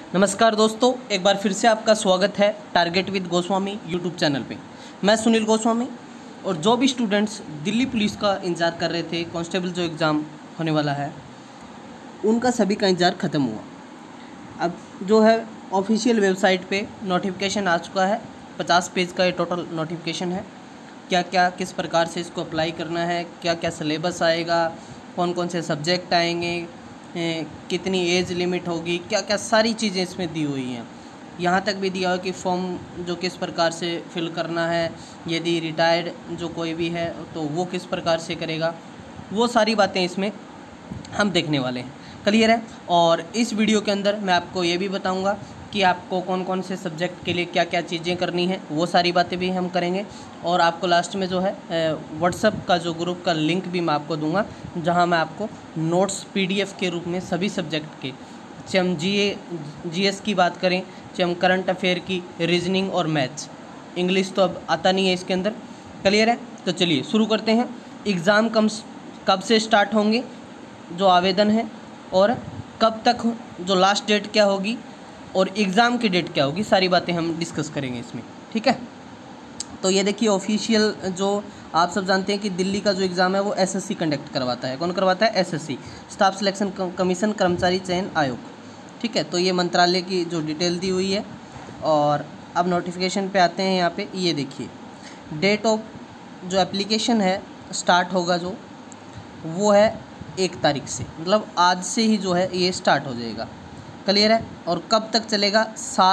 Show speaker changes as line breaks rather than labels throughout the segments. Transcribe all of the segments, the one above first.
नमस्कार दोस्तों, एक बार फिर से आपका स्वागत है target with Goswami YouTube channel पे। मैं सुनील गोस्वामी। और जो भी स्टूडेंट्स दिल्ली पुलिस का इंतज़ार कर रहे थे, कांस्टेबल जो एग्ज़ाम होने वाला है, उनका सभी का इंतज़ार ख़त्म हुआ। अब जो है ऑफिशियल वेबसाइट पे नोटिफिकेशन आ चुका है। 50 पेज का ये टोटल नोटिफिकेशन है। क्या क्या किस प्रकार से इसको अप्लाई करना है, क्या क्या सिलेबस आएगा, कौन कौन से सब्जेक्ट आएंगे, कितनी एज लिमिट होगी, क्या क्या सारी चीज़ें इसमें दी हुई हैं। यहाँ तक भी दिया हो कि फॉर्म जो किस प्रकार से फिल करना है, यदि रिटायर्ड जो कोई भी है तो वो किस प्रकार से करेगा, वो सारी बातें इसमें हम देखने वाले हैं। क्लियर है। और इस वीडियो के अंदर मैं आपको ये भी बताऊंगा कि आपको कौन कौन से सब्जेक्ट के लिए क्या क्या चीज़ें करनी है, वो सारी बातें भी हम करेंगे। और आपको लास्ट में जो है व्हाट्सएप का जो ग्रुप का लिंक भी मैं आपको दूंगा, जहां मैं आपको नोट्स PDF के रूप में सभी सब्जेक्ट के, चाहे हम GS की बात करें, चाहे हम करंट अफेयर की, रीजनिंग और मैथ्स, इंग्लिश तो अब आता नहीं है इसके अंदर। क्लियर है। तो चलिए शुरू करते हैं। एग्ज़ाम कब से स्टार्ट होंगे जो आवेदन है, और कब तक जो लास्ट डेट क्या होगी, और एग्ज़ाम की डेट क्या होगी, सारी बातें हम डिस्कस करेंगे इसमें। ठीक है। तो ये देखिए ऑफिशियल, जो आप सब जानते हैं कि दिल्ली का जो एग्ज़ाम है वो SSC कंडक्ट करवाता है। कौन करवाता है? SSC, स्टाफ सिलेक्शन कमीशन, कर्मचारी चयन आयोग। ठीक है। तो ये मंत्रालय की जो डिटेल दी हुई है। और अब नोटिफिकेशन पे आते हैं। यहाँ पे ये देखिए डेट ऑफ जो एप्लीकेशन है स्टार्ट होगा जो, वो है 1 तारीख से, मतलब आज से ही जो है ये स्टार्ट हो जाएगा। क्लियर है। और कब तक चलेगा?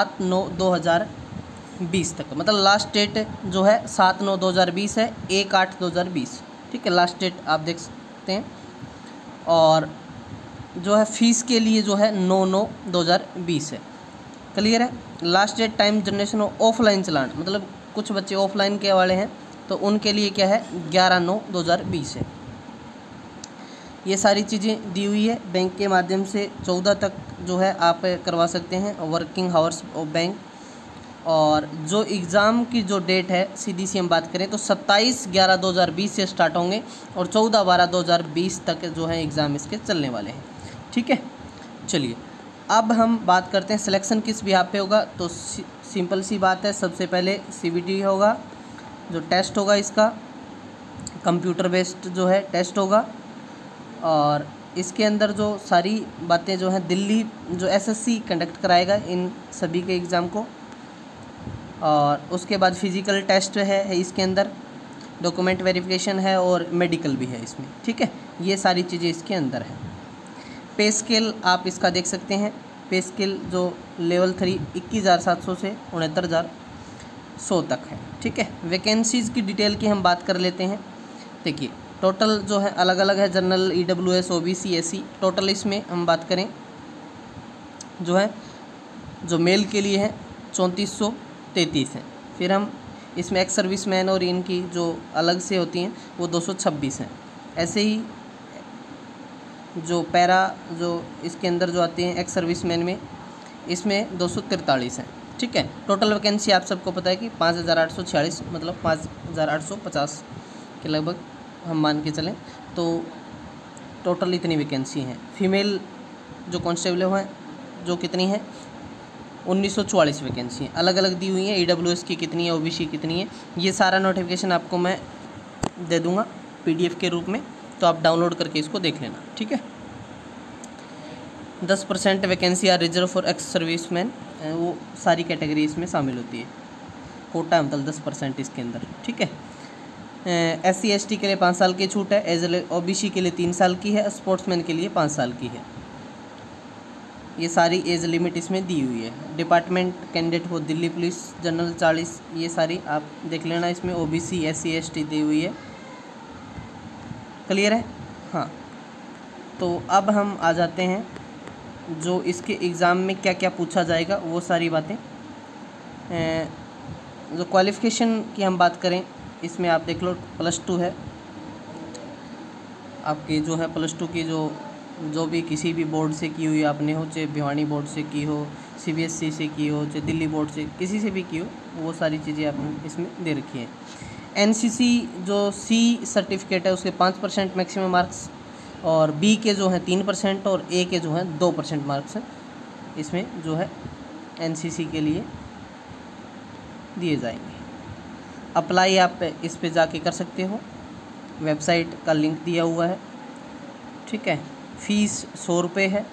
7/9/2020 तक, मतलब लास्ट डेट जो है 7/9/2020 है, 1/8/2020। ठीक है, लास्ट डेट आप देख सकते हैं। और जो है फीस के लिए जो है 9/9/2020 है। क्लियर है। Last date time generation offline challan, मतलब कुछ बच्चे ऑफलाइन के वाले हैं तो उनके लिए क्या है 11/9/2020 है। ये सारी चीज़ें दी हुई है। बैंक के माध्यम से 14 तक जो है आप करवा सकते हैं, वर्किंग हावर्स ऑफ बैंक। और जो एग्ज़ाम की जो डेट है, सीधी सी हम बात करें तो 27/11/2020 से स्टार्ट होंगे और 14/12/2020 तक जो है एग्ज़ाम इसके चलने वाले हैं। ठीक है। चलिए अब हम बात करते हैं सिलेक्शन किस बिहाफ पे होगा। तो सिंपल सी बात है, सबसे पहले CBT होगा, जो टेस्ट होगा इसका कंप्यूटर बेस्ड जो है टेस्ट होगा। और इसके अंदर जो सारी बातें जो हैं दिल्ली जो SSC कंडक्ट कराएगा इन सभी के एग्ज़ाम को। और उसके बाद फिज़िकल टेस्ट है इसके अंदर, डॉक्यूमेंट वेरिफिकेशन है और मेडिकल भी है इसमें। ठीक है, ये सारी चीज़ें इसके अंदर हैं। पे स्केल आप इसका देख सकते हैं। पे स्केल जो लेवल 3 21,700 से 69,100 तक है। ठीक है। वैकेंसीज़ की डिटेल की हम बात कर लेते हैं। देखिए टोटल जो है अलग अलग है, general, EWS, OBC, SC। Total इसमें हम बात करें जो है, जो मेल के लिए है 3433 हैं। फिर हम इसमें एक्स सर्विसमैन और इनकी जो अलग से होती हैं वो 226 हैं। ऐसे ही जो पैरा जो इसके अंदर जो आते हैं एक्स सर्विसमैन में, इसमें 243 हैं। ठीक है। टोटल वैकेंसी आप सबको पता है कि 5,846, मतलब 5,850 के लगभग हम मान के चलें तो टोटल इतनी वैकेंसी हैं। फीमेल जो कांस्टेबल है जो कितनी है 1944 वैकेंसी हैं, अलग अलग दी हुई हैं। EWS की कितनी है, OBC कितनी है, ये सारा नोटिफिकेशन आपको मैं दे दूंगा PDF के रूप में, तो आप डाउनलोड करके इसको देख लेना। ठीक है। 10% vacancy are reserve for ex serviceman, वो सारी कैटेगरी इसमें शामिल होती है। कोटा मतलब 10% इसके अंदर। ठीक है। SC ST के लिए 5 साल की छूट है, OBC के लिए 3 साल की है, स्पोर्ट्समैन के लिए 5 साल की है। ये सारी एज लिमिट इसमें दी हुई है। डिपार्टमेंट कैंडिडेट हो दिल्ली पुलिस, जनरल 40, ये सारी आप देख लेना। इसमें OBC SC ST दी हुई है। क्लियर है। हाँ, तो अब हम आ जाते हैं जो इसके एग्ज़ाम में क्या क्या पूछा जाएगा, वो सारी बातें। जो क्वालिफ़िकेशन की हम बात करें, इसमें आप देख लो +2 है आपकी, जो है +2 की जो भी किसी भी बोर्ड से की हुई आपने हो, चाहे भिवानी बोर्ड से की हो, CBSE से की हो, चाहे दिल्ली बोर्ड से किसी से भी की हो, वो सारी चीज़ें आपने इसमें दे रखी हैं। NCC जो C सर्टिफिकेट है उसके 5% मैक्सिमम मार्क्स, और B के जो हैं 3% और A के जो हैं 2% मार्क्स हैं। इसमें जो है एनसीसी के लिए दिए जाएंगे। अप्लाई आप इस पे जाके कर सकते हो, वेबसाइट का लिंक दिया हुआ है, ठीक है। फीस 100 रुपये है,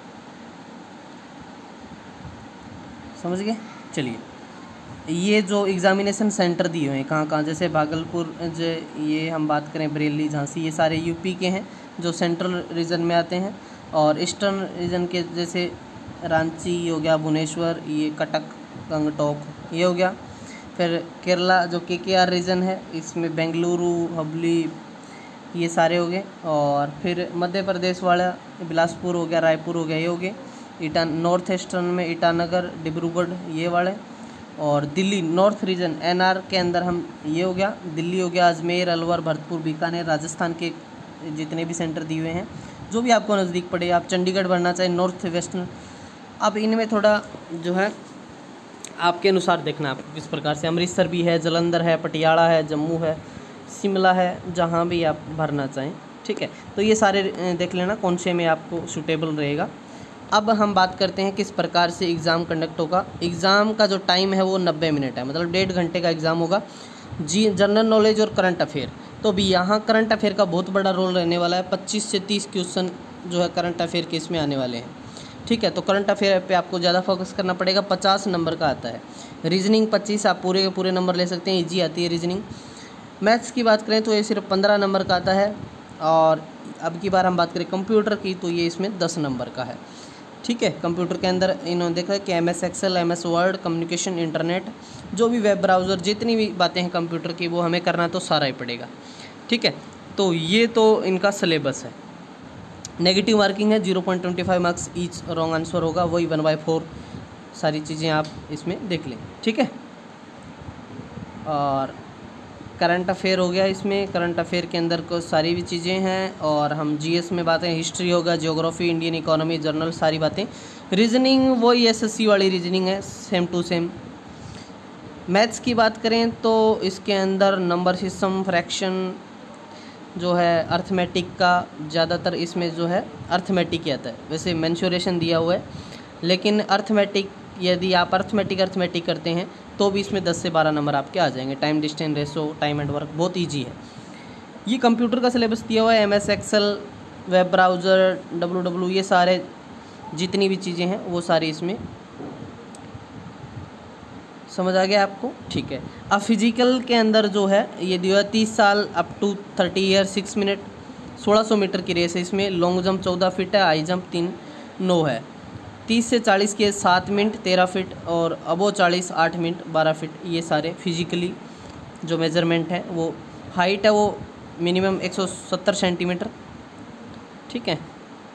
समझ गए। चलिए, ये जो एग्ज़ामिनेशन सेंटर दिए हुए हैं कहाँ कहाँ, जैसे भागलपुर, जो ये हम बात करें बरेली, झांसी, ये सारे यूपी के हैं जो सेंट्रल रीजन में आते हैं। और ईस्टर्न रीजन के जैसे रांची हो गया, भुवनेश्वर, ये कटक, गंगटोक, ये हो गया। फिर केरला जो KKR रीजन है, इसमें बेंगलुरु, हुबली, ये सारे हो गए। और फिर मध्य प्रदेश वाला बिलासपुर हो गया, रायपुर हो गया, ये हो गए। नॉर्थ ईस्टर्न में ईटानगर, डिब्रूगढ़, ये वाले। और दिल्ली नॉर्थ रीजन NR के अंदर हम, ये हो गया दिल्ली हो गया, अजमेर, अलवर, भरतपुर, बीकानेर, राजस्थान के जितने भी सेंटर दिए हुए हैं, जो भी आपको नज़दीक पड़े। आप चंडीगढ़ भरना चाहें, नॉर्थ वेस्टर्न, अब इनमें थोड़ा जो है आपके अनुसार देखना आपको किस प्रकार से। अमृतसर भी है, जलंधर है, पटियाला है, जम्मू है, शिमला है, जहाँ भी आप भरना चाहें, ठीक है। तो ये सारे देख लेना कौन से में आपको सूटेबल रहेगा। अब हम बात करते हैं किस प्रकार से एग्ज़ाम कंडक्ट होगा। एग्ज़ाम का जो टाइम है वो 90 मिनट है, मतलब 1.5 घंटे का एग्ज़ाम होगा। जनरल नॉलेज और करंट अफेयर, तो भी यहाँ करंट अफेयर का बहुत बड़ा रोल रहने वाला है। 25 से 30 क्वेश्चन जो है करंट अफेयर के इसमें आने वाले हैं, ठीक है। तो करंट अफेयर पे आपको ज़्यादा फोकस करना पड़ेगा। 50 नंबर का आता है। रीजनिंग 25, आप पूरे के पूरे नंबर ले सकते हैं, ईजी आती है रीजनिंग। मैथ्स की बात करें तो ये सिर्फ 15 नंबर का आता है। और अब की बार हम बात करें कंप्यूटर की, तो ये इसमें 10 नंबर का है, ठीक है। कंप्यूटर के अंदर इन्होंने देखा है कि MS Excel, MS Word, communication, internet, जो भी वेब ब्राउज़र, जितनी भी बातें हैं कंप्यूटर की, वो हमें करना तो सारा ही पड़ेगा, ठीक है। तो ये तो इनका सिलेबस है। नेगेटिव मार्किंग है, 0.25 मार्क्स ईच रॉन्ग आंसर होगा, वही 1/4 सारी चीज़ें आप इसमें देख लें, ठीक है। और करंट अफेयर हो गया, इसमें करंट अफेयर के अंदर को सारी भी चीज़ें हैं। और हम GS में बातें, हिस्ट्री होगा, जियोग्राफी, इंडियन इकोनॉमी, जर्नल, सारी बातें। रीजनिंग वही SSC वाली रीजनिंग है, सेम टू सेम। मैथ्स की बात करें तो इसके अंदर नंबर सिस्टम, फ्रैक्शन जो है, अर्थमेटिक का ज़्यादातर इसमें जो है अर्थमेटिक ही आता है। वैसे मेंसुरेशन दिया हुआ है, लेकिन अर्थमेटिक, यदि आप अर्थमेटिक करते हैं तो भी इसमें 10 से 12 नंबर आपके आ जाएंगे। Time, distance, ratio, time and work, बहुत ईजी है। ये कंप्यूटर का सिलेबस दिया हुआ है। MS Excel, web browser, WW, ये सारे जितनी भी चीज़ें हैं वो सारी इसमें समझ आ गया आपको, ठीक है। अब फिजिकल के अंदर जो है ये दिया 30 साल up to 30 year, 6 minute, 1600 metre की रेस है इसमें। लॉन्ग जंप 14 फीट है, हाई जंप 3-9 है। 30 से 40 के 7 मिनट 13 फीट, और अबो 40 8 मिनट 12 फीट। ये सारे फिजिकली जो मेजरमेंट है वो। हाइट है वो मिनिमम 170 सेंटीमीटर, ठीक है।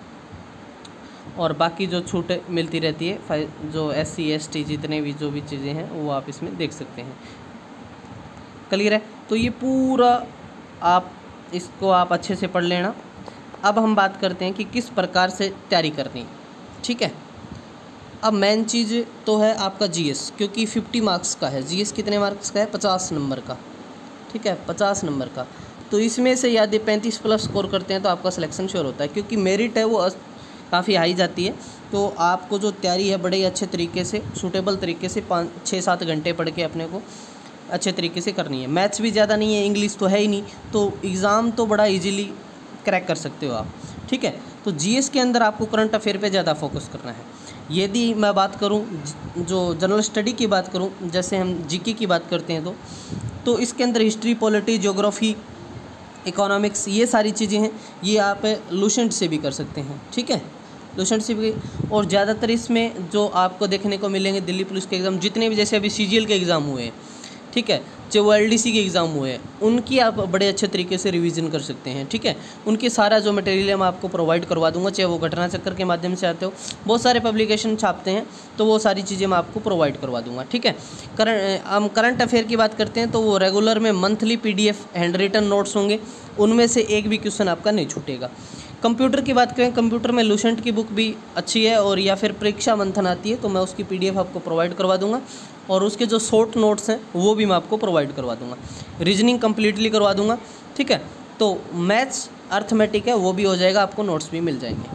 और बाकी जो छूट मिलती रहती है, जो SC ST जितने भी जो भी चीज़ें हैं वो आप इसमें देख सकते हैं। क्लियर है? तो ये पूरा आप इसको आप अच्छे से पढ़ लेना। अब हम बात करते हैं कि किस प्रकार से तैयारी करनी है, ठीक है। अब मेन चीज़ तो है आपका GS, क्योंकि 50 मार्क्स का है। GS कितने मार्क्स का है? 50 नंबर का, ठीक है, 50 नंबर का। तो इसमें से यदि 35 प्लस स्कोर करते हैं तो आपका सिलेक्शन श्योर होता है, क्योंकि मेरिट है वो काफ़ी हाई जाती है। तो आपको जो तैयारी है बड़े अच्छे तरीके से, सूटेबल तरीके से 5-6-7 घंटे पढ़ के अपने को अच्छे तरीके से करनी है। मैथ्स भी ज़्यादा नहीं है, इंग्लिश तो है ही नहीं, तो एग्ज़ाम तो बड़ा इजीली क्रैक कर सकते हो आप, ठीक है। तो GS के अंदर आपको करंट अफेयर पे ज़्यादा फोकस करना है। यदि मैं बात करूं, जो जनरल स्टडी की बात करूं, जैसे हम GK की बात करते हैं तो इसके अंदर हिस्ट्री, पॉलिटी, ज्योग्राफी, इकोनॉमिक्स, ये सारी चीज़ें हैं। ये आप लूसेंट से भी कर सकते हैं, ठीक है, लूसेंट से भी। और ज़्यादातर इसमें जो आपको देखने को मिलेंगे दिल्ली पुलिस के एग्ज़ाम, जितने भी जैसे अभी CGL के एग्ज़ाम हुए हैं, ठीक है, जो LDC के एग्ज़ाम हुए हैं, उनकी आप बड़े अच्छे तरीके से रिवीजन कर सकते हैं, ठीक है। उनके सारा जो मटेरियल है मैं आपको प्रोवाइड करवा दूंगा, चाहे वो घटना चक्कर के माध्यम से आते हो, बहुत सारे पब्लिकेशन छापते हैं, तो वो सारी चीज़ें मैं आपको प्रोवाइड करवा दूंगा, ठीक है। हम करंट अफेयर की बात करते हैं तो वो रेगुलर में monthly PDF hand written notes होंगे, उनमें से एक भी क्वेश्चन आपका नहीं छूटेगा। कंप्यूटर की बात करें, कंप्यूटर में लूसेंट की बुक भी अच्छी है, और या फिर परीक्षा मंथन आती है तो मैं उसकी PDF आपको प्रोवाइड करवा दूंगा, और उसके जो शॉर्ट नोट्स हैं वो भी मैं आपको प्रोवाइड करवा दूंगा। रीजनिंग कम्प्लीटली करवा दूंगा, ठीक है। तो मैथ्स, अर्थमेटिक है वो भी हो जाएगा, आपको नोट्स भी मिल जाएंगे।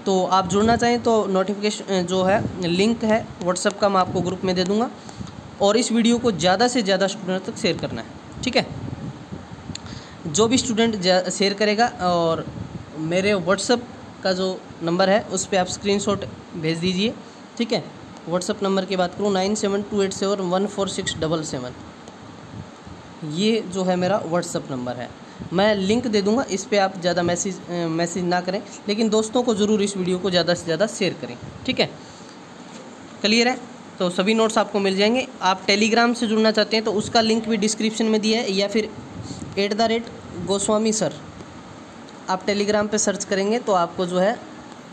तो आप जुड़ना चाहें तो नोटिफिकेशन जो है लिंक है व्हाट्सएप का, मैं आपको ग्रुप में दे दूँगा। और इस वीडियो को ज़्यादा से ज़्यादा स्टूडेंट तक शेयर करना है, ठीक है। जो भी स्टूडेंट शेयर करेगा, और मेरे व्हाट्सएप का जो नंबर है उस पर आप स्क्रीनशॉट भेज दीजिए, ठीक है। व्हाट्सएप नंबर की बात करूँ 9728714677, ये जो है मेरा व्हाट्सएप नंबर है। मैं लिंक दे दूंगा, इस पे आप ज़्यादा मैसेज ना करें, लेकिन दोस्तों को ज़रूर इस वीडियो को ज़्यादा से ज़्यादा शेयर करें, ठीक है। क्लियर है? तो सभी नोट्स आपको मिल जाएंगे। आप टेलीग्राम से जुड़ना चाहते हैं तो उसका लिंक भी डिस्क्रिप्शन में दिया है, या फिर @गोस्वामी सर आप टेलीग्राम पे सर्च करेंगे तो आपको जो है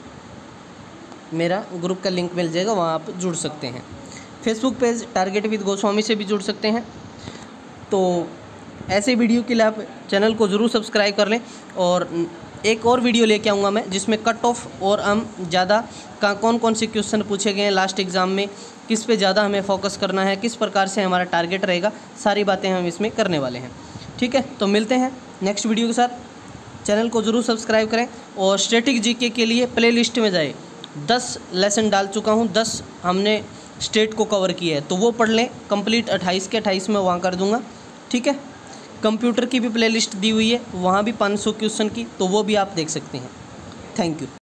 मेरा ग्रुप का लिंक मिल जाएगा, वहाँ आप जुड़ सकते हैं। Facebook page target with Goswami से भी जुड़ सकते हैं। तो ऐसे वीडियो के लिए आप चैनल को ज़रूर सब्सक्राइब कर लें। और एक और वीडियो लेके आऊँगा मैं, जिसमें कट ऑफ और हम ज़्यादा कौन कौन से क्वेश्चन पूछे गए हैं लास्ट एग्ज़ाम में, किस पे ज़्यादा हमें फोकस करना है, किस प्रकार से हमारा टारगेट रहेगा, सारी बातें हम इसमें करने वाले हैं, ठीक है। तो मिलते हैं नेक्स्ट वीडियो के साथ। चैनल को ज़रूर सब्सक्राइब करें और स्टैटिक जीके के लिए प्ले लिस्ट में जाए, 10 लेसन डाल चुका हूँ, 10 हमने स्टेट को कवर किया है, तो वो पढ़ लें। कंप्लीट 28 के 28 में वहाँ कर दूँगा, ठीक है। कंप्यूटर की भी प्लेलिस्ट दी हुई है, वहाँ भी 500 क्वेश्चन की, तो वो भी आप देख सकते हैं। Thank you.